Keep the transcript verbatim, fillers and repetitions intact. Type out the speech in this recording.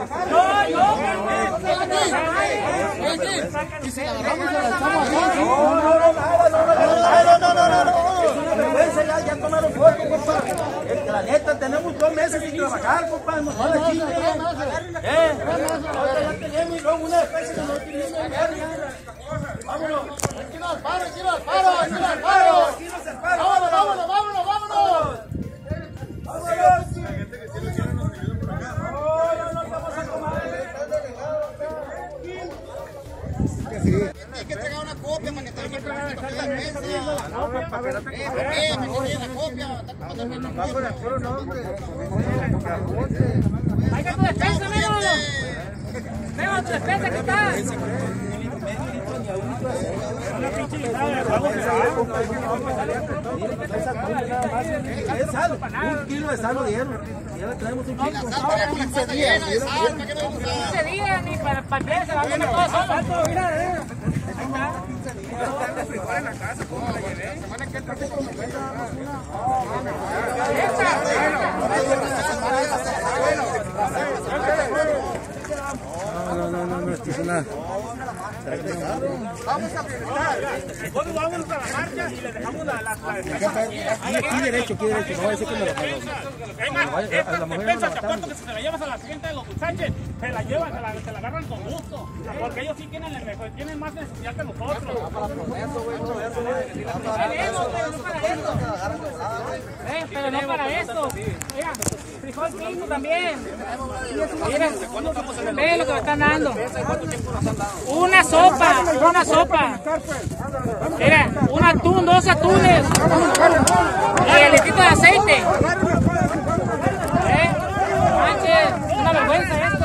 No, yo, y si la agarramos, se la echamos allá. No, no, no, nada, no, no, no, no, no, no. Es una vergüenza, ya, ya tomaron foto, compa. Es que la neta, tenemos dos meses sin trabajar, compa. No jodas, chile. Eh, ahora ya tenemos y luego una especie que no tenemos. Vámonos. Aquí nos paro, aquí nos paro, aquí nos paro. Aquí no se para. Vámonos, vámonos, vámonos, vámonos. Vámonos. No, no, no, vamos a tomar. Hay que entregar una copia para que te dejen trabajar para que la mesa. Eh, ¿por qué? Me quieren la copia. Está como también un Traiga tu defensa, Memo. Memo, tu defensa, ¿qué está? Un kilo de sal lo dieron. Ya le traemos un kilo. quince días. quince días, ni para el papel, se va a comer todo solo. No, no, no, no, esto es una... Vamos a presentar. Mejor vámonos a la marcha y le dejamos la... la, la Aquí, aquí derecho, aquí derecho, no voy a decir que me lo pago. Venga, esta defensa te apuesto que si se la llevas a la siguiente de los Sánchez, se la llevan, se la, se la agarran con gusto. Porque ellos sí tienen, el mejor, tienen más necesidad que nosotros. Tenemos, pero no para esto. Eh, pero no para esto. Mira, frijol pinto también. Mira, ve lo que me están dando. Una sopa, una sopa. Mira, un atún, dos atunes. Y el litro de aceite. ¿Eh? Manches, una vergüenza eso.